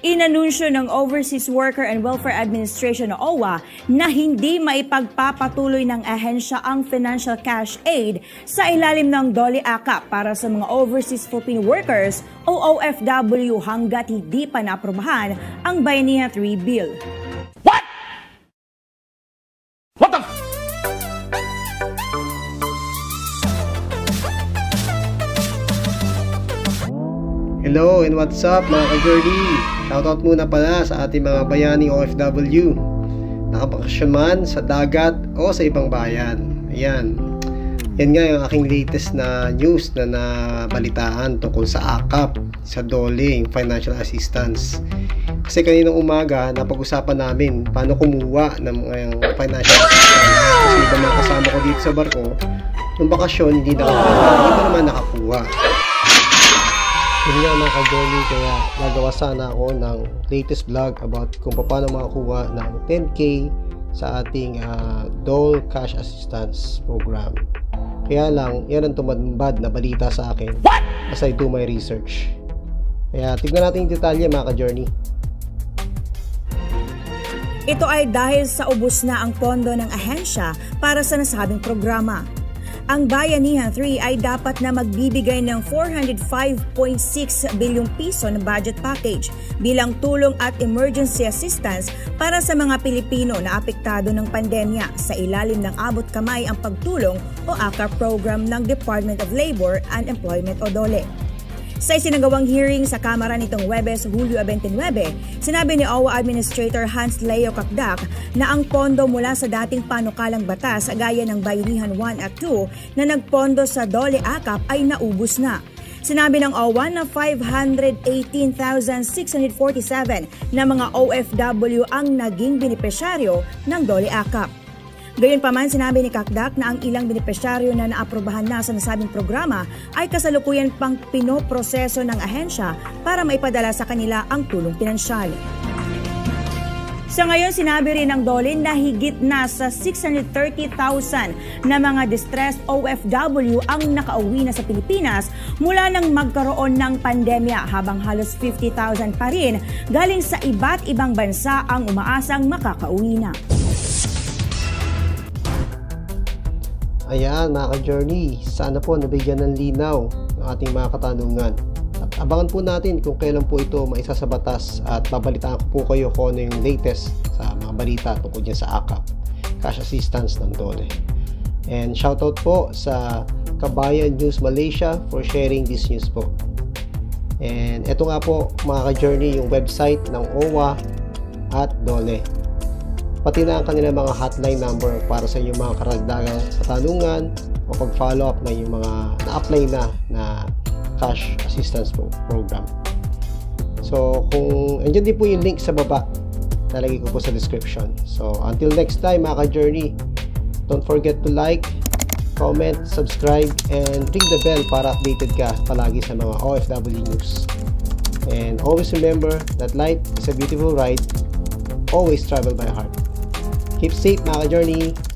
Inanunsyo ng Overseas Worker and Welfare Administration o OWA na hindi maipagpapatuloy ng ahensya ang financial cash aid sa ilalim ng DOLE AKAP para sa mga overseas Filipino workers o OFW hanggat hindi pa naaprubahan ang Bayanihan 3 Bill. What? What the Hello and what's up mga ka-Journey? Shoutout muna pala sa ating mga bayani OFW. Nakabakasyon man sa dagat o sa ibang bayan. Ayan. Yan nga yung aking latest na news na nabalitaan tungkol sa AKAP, sa DOLE, yung financial assistance. Kasi kaninang umaga, napag-usapan namin paano kumuha ng financial assistance. Kasi iba mga kasama ko dito sa barko, nung bakasyon hindi naman nakakuha. Yun nga mga ka-Journey, kaya nagawa sana ako ng latest vlog about kung paano makakuha ng 10K sa ating DOLE Cash Assistance Program. Kaya lang, yan ang tumambad na balita sa akin as I do my research. Kaya tignan natin yung detalye mga ka-Journey. Ito ay dahil sa ubos na ang pondo ng ahensya para sa nasabing programa. Ang Bayanihan 3 ay dapat na magbibigay ng 405.6 bilyong piso na budget package bilang tulong at emergency assistance para sa mga Pilipino na apektado ng pandemya sa ilalim ng abot kamay ang pagtulong o AKAP program ng Department of Labor and Employment o DOLE. Sa isinagawang hearing sa Kamara nitong Huwebes, Hulyo 29, sinabi ni OWA Administrator Hans Leo Kakdak na ang pondo mula sa dating panukalang batas gaya ng Bayanihan 1 at 2 na nagpondo sa DOLE AKAP ay naubos na. Sinabi ng OWA na 518,647 na mga OFW ang naging benepisyaryo ng DOLE AKAP. Gayunpaman, sinabi ni Kakdak na ang ilang benepisyaryo na naaprubahan na sa nasabing programa ay kasalukuyan pang pinoproseso ng ahensya para maipadala sa kanila ang tulong pinansyal. Sa ngayon, sinabi rin ng DOLE na higit na sa 630,000 na mga distressed OFW ang nakauwi na sa Pilipinas mula nang magkaroon ng pandemya, habang halos 50,000 pa rin galing sa iba't ibang bansa ang umaasang makakauwi na. Ayan mga ka-Journey, sana po nabigyan ng linaw ng ating mga katanungan. At abangan po natin kung kailan po ito maisa sa batas at babalitaan ko po kayo kung ano yung latest sa mga balita tungkol dyan sa AKAP, Cash Assistance ng DOLE. And shoutout po sa Kabayan News Malaysia for sharing this news po. And ito nga po mga ka-Journey yung website ng OWA at DOLE. Pati na ang kanilang mga hotline number para sa inyong mga karagdagang katanungan o pag-follow up na yung mga na-apply na cash assistance program. So, kung andyan din po yung link sa baba, nalagay ko po sa description. So, until next time mga ka-Journey, don't forget to like, comment, subscribe, and ring the bell para updated ka palagi sa mga OFW news. And always remember that life is a beautiful ride. Always travel by heart. Keep safe mga ka-Journey.